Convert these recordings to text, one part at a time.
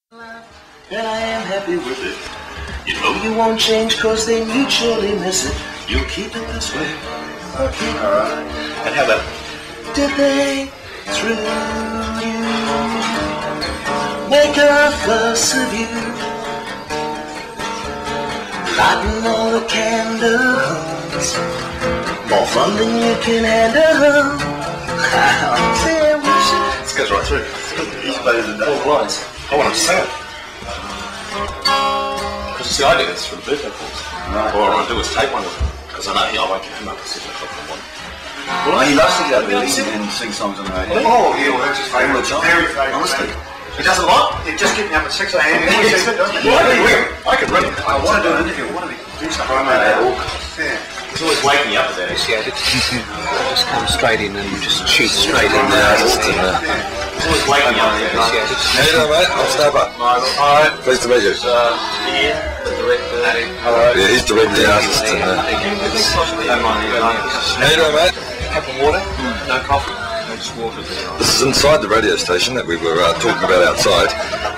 And I am happy with it. You know you won't change cause they mutually miss it. You'll keep it this way. Okay, alright. And how about, did they through you make a fuss of you? Lighting all the candles, more fun than you can handle. This goes right through. He's better than that. All lines. I want to sing it. Because see, I do this for the birthday calls. Right. All I want to do is take one of them. Because I know I won't get him up at 7 o'clock in the morning. Well, he loves to get up early and sing songs on the radio. Oh, yeah, well, that's his favourite time. Very favourite. Honestly. He doesn't like it. Just get me up at 6 a.m. I could run it. I want to do an interview. I want to do something. Yeah. He's always waking me up with that. Just come straight in and just shoot straight in there. He's always waking me up with that. How you doing, mate? I'm Snapper. Alright. Pleased to meet you. Ian, the director. Yeah, he's directing the artist. Don't mind you. How you doing, mate? Cup of water? No coffee? No, just water. This is inside the radio station that we were talking about outside.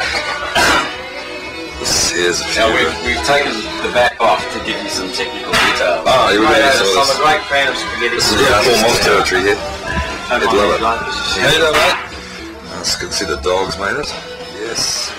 This here's a few. Now we've taken the back off to give you some technical detail. Ah, you were doing some of I'm this. a great fan of spaghetti. This is Paul Moss territory here. Don't You'd mind love me, it. like, How you doing, mate? Let's consider dogs, mate. Yes.